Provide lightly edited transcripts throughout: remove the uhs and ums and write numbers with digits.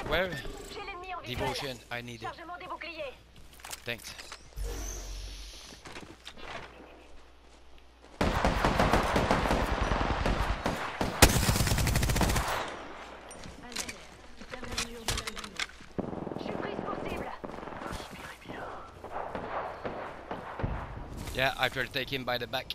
Where? J'ai l'ennemi en visuel. Devotion, I need it. Chargement des boucliers. Thanks. Je suis prise pour cible. Yeah, I try to take him by the back.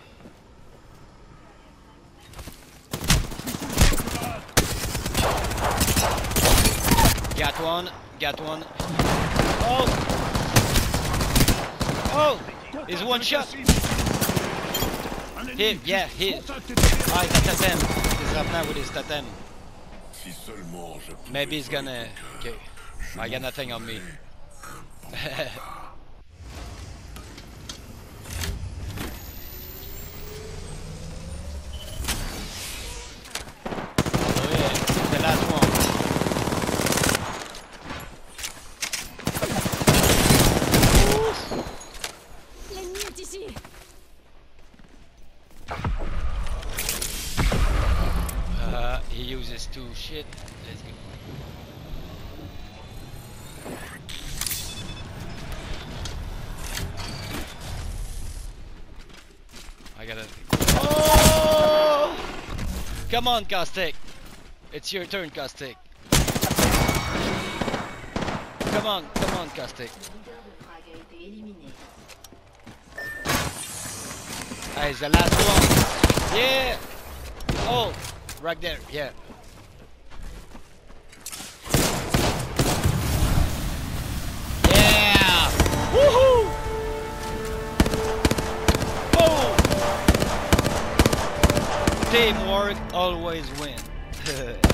Got one, got one. Oh! Oh! He's one shot! Hit, yeah, hit. Ah, he's a totem. He's up now with his totem. Maybe he's gonna... Okay. I got nothing on me. Oh yeah, the last one. L'ennemi est ici. He uses two shit. Let's go. I gotta. Oh! Come on, Caustic. It's your turn, Caustic. Come on, Caustic. Ah, it's the last one. Yeah. Oh, right there. Yeah. Yeah. Woohoo! Boom! Teamwork always wins.